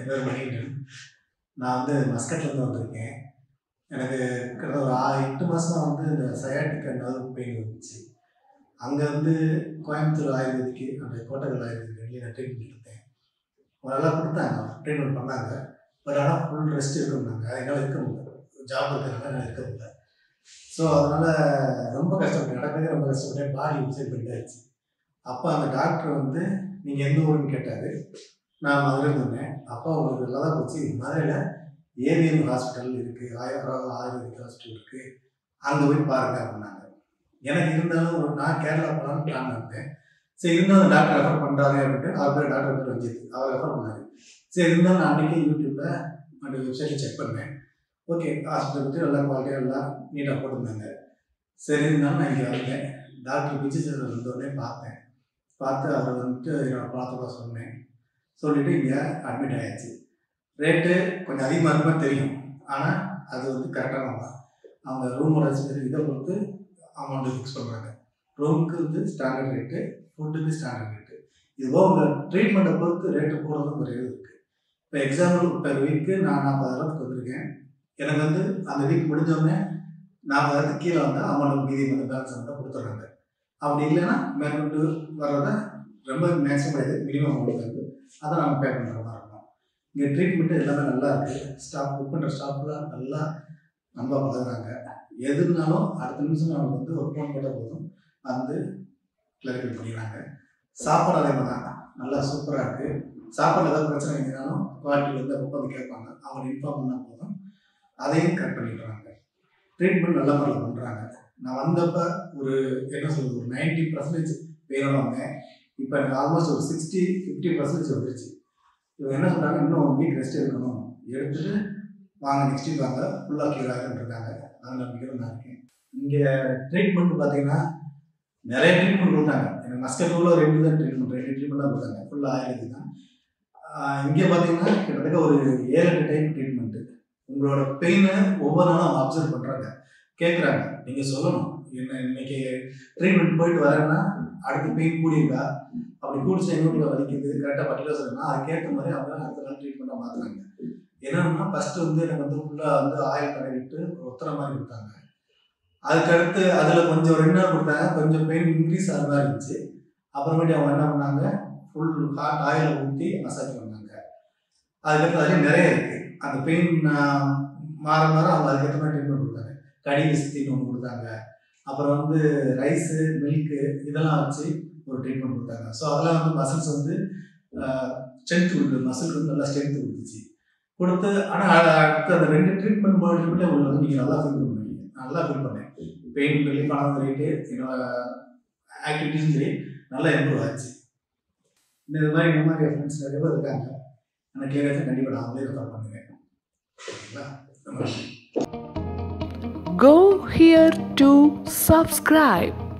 என் பேர் மணிகண்டன். நான் மஸ்கட்லேருந்து வந்திருக்கேன். எனக்கு கிட்டத்தட்ட ஒரு 8 மாதமா இந்த சயாட்டிக் அண்ட் நர்வ் பெயின் இருந்துச்சு. அங்கே கோயம்புத்தூர் ஆயுர்வேதிக்கு அந்த கோட்டக்கல் ஆயுர்வேதிக்கு நான் ட்ரீட்மெண்ட் எடுத்தேன். நல்லா கொடுத்தாங்க, ட்ரீட்மெண்ட் பண்ணாங்க. பட் ஆனால் ஃபுல் ரெஸ்ட் இருக்கணும்னாங்க. என்னால் இருக்க முடியல, ஜாப் இருக்கிறதுனால என்னால் இருக்க முடியல. ஸோ அதனால் ரொம்ப கஷ்டப்பட்டேன், நடக்கிறதே ரொம்ப கஷ்டப்பட்டேன். பாடி இன்சைட் பண்ணிட்டாச்சு. அப்போ அந்த டாக்டர் நீங்கள் எந்த ஊருன்னு கேட்டார். நான் மதுரையில் இருந்தேன். அப்போ உங்களுக்கு நல்லா தான் போச்சு, மதுரையில் ஏவிஎம் ஹாஸ்பிட்டல் இருக்குது, ஆயுர்வேதிக் ஹாஸ்பிட்டல் இருக்குது, அங்கே போய் பாருங்க அப்படின்னாங்க. எனக்கு இருந்தாலும் நான் கேரளா போகலான்னு பிளான் இருந்தேன். சரி, இருந்தாலும் டாக்டர் ரெஃபர் பண்ணுறாரு அப்படின்ட்டு அவர் பேர் டாக்டர் பேர் ரஞ்சித், அவர் ரெஃபர் பண்ணார். சரி, இருந்தாலும் நான் அன்றைக்கி யூடியூப்பில் அந்த வெப்சைட்டில் செக் பண்ணேன். ஓகே, ஹாஸ்பிட்டல் பற்றி நல்லா குவாலிட்டியாக எல்லாம் நீட்டாக போட்டிருந்தாங்க. சரி, இருந்தாலும் நான் இங்கே வந்தேன். டாக்டர் விஜய் சார் வந்தோடனே பார்த்து அவர் என்னோட ப்ராப்ளமாக சொன்னேன். சொல்லிவிட்டு இங்கே அட்மிட் ஆகிடுச்சு. ரேட்டு கொஞ்சம் அதிகமாக இருக்குமா தெரியும், ஆனால் அது கரெக்டான தான். அவங்க ரூமோட இதை பொறுத்து அமௌண்ட்டு ஃபிக்ஸ் பண்ணுறாங்க. ரூமுக்கு ஸ்டாண்டர்ட் ரேட்டு, ஃபுட்டுக்கு ஸ்டாண்டர்ட் ரேட்டு. இதுவோ உங்கள் ட்ரீட்மெண்ட்டை பொறுத்து ரேட்டு போடுறதும் ஒரு இது இருக்குது. இப்போ எக்ஸாம்பிள் பெர் வீக்கு நான் 40,000 வந்திருக்கேன். எனக்கு அந்த வீக் முடிஞ்சோடனே 40,000 கீழே வந்தால் அமௌண்ட் மீதி பேலன்ஸ் அமௌண்ட்டை கொடுத்துட்றாங்க. அப்படி இல்லைன்னா மேற்கொண்டு வர்றதை ரொம்ப மேக்ஸிமம் கிடையாது, மினிமம் அமௌண்ட் அதை நம்ம பே பண்ணுற மாதிரி இருக்கும். இங்கே ட்ரீட்மெண்ட்டு எல்லாமே நல்லா இருக்குது. ஸ்டாஃப் புக் பண்ணுற ஸ்டாஃப்லாம் நல்லா நம்ம பழகுறாங்க. எதுனாலும் அடுத்த நிமிஷம் நமக்கு ஒரு ஃபோன் போட்டால் போதும் கிளாரிஃபை பண்ணிடுறாங்க. சாப்பாடு அதே மாதிரி தான் நல்லா சூப்பராக இருக்குது. சாப்பாடு ஏதாவது பிரச்சனை இருந்தாலும் குவாலிட்டியில் அப்போ கேட்பாங்க, அவங்க இன்ஃபார்ம் பண்ணால் போதும், அதையும் கட் பண்ணிடுறாங்க. ட்ரீட்மெண்ட் நல்ல முறையில் பண்ணுறாங்க. நான் வந்தப்போ ஒரு 90% பெயினோட வந்தேன். இப்போ எனக்கு ஆல்மோஸ்ட் ஒரு 50% வந்துருச்சு. இவங்க என்ன சொல்கிறாங்க, இன்னும் 1 வீக் ரெஸ்ட் எடுக்கணும், எடுத்துகிட்டு வாங்க நெக்ஸ்ட் வீக் வாங்க, ஃபுல்லாக கியூர் ஆகுன்னு இருக்காங்க. அதில் நம்பிக்கையில் நான் இருக்கேன். இங்கே ட்ரீட்மெண்ட் பார்த்தீங்கன்னா நிறைய ட்ரீட்மெண்ட் கொடுத்தாங்க. எனக்கு மஸ்கட்டூரில் 2 ட்ரீட்மெண்ட் தான் கொடுத்தாங்க, ஃபுல்லாக ஆயுர்வேதிக் தான். இங்கே பார்த்தீங்கன்னா கிட்டத்தட்ட ஒரு 7-8 டைப் ட்ரீட்மெண்ட்டு. உங்களோட பெயினை ஒவ்வொரு நாளும் அவங்க அப்சர்வ் பண்ணுறாங்க, கேட்குறாங்க. நீங்கள் சொல்லணும், என்ன இன்னைக்கு ட்ரீட்மெண்ட் போயிட்டு வரேன்னா அடுத்த பெயின் கூடியிருக்கா, அப்படி கூடிச்சு எங்களுக்கு வலிக்குது கரெக்டாக பட்டியலாக சொல்லணும்னா அதுக்கேற்ற மாதிரி அவங்க அடுத்த நாள் ட்ரீட்மெண்ட்டாக மாற்றுறாங்க. என்னன்னா ஃபஸ்ட்டு எனக்கு ஃபுல்லாக ஆயில் தடவிட்டு ஒத்துற மாதிரி கொடுத்தாங்க. அதுக்கடுத்து அதில் கொஞ்சம் 2 நாள் கொடுத்தாங்க, கொஞ்சம் பெயின் இன்க்ரீஸ் ஆகிற மாதிரி இருந்துச்சு. அப்புறமேட்டு அவங்க என்ன பண்ணாங்க, ஃபுல் ஹாட் ஆயிலை ஊற்றி மசாஜ் பண்ணாங்க. அதுக்கடுத்து அதுலேயும் நிறைய இருக்குது. அந்த பெயின் மாற அவங்க அதுக்கேற்ற மாதிரி ட்ரீட்மெண்ட் கொடுத்தாங்க. கடி விசித்தின்னு ஒன்று கொடுத்தாங்க. அப்புறம் ரைஸு, மில்க்கு இதெல்லாம் வச்சு ஒரு ட்ரீட்மெண்ட் கொடுத்தாங்க. ஸோ அதெல்லாம் மசில்ஸ் ஸ்ட்ரென்த் கொடுக்குது, மசிலுக்கு நல்லா ஸ்ட்ரென்த் கொடுத்துச்சு கொடுத்து. ஆனால் அடுத்து அந்த 2 ட்ரீட்மெண்ட் மூலியமே உங்களுக்கு நீங்கள் நல்லா ஃபீல் பண்ணுவீங்க. நல்லா ஃபீல் பண்ணேன். பெயின் ரிலீஃப் ஆனது ரேட்டு, என்னோட ஆக்டிவிட்டிஸும் சரி நல்லா இம்ப்ரூவ் ஆச்சு. இந்த மாதிரி என் ஃப்ரெண்ட்ஸ் நிறைய பேர் இருக்காங்க. எனக்கு ஏதாச்சும் கண்டிப்பாக நான் அவங்களே ரெஃபர் பண்ணுவேன். Go here to subscribe.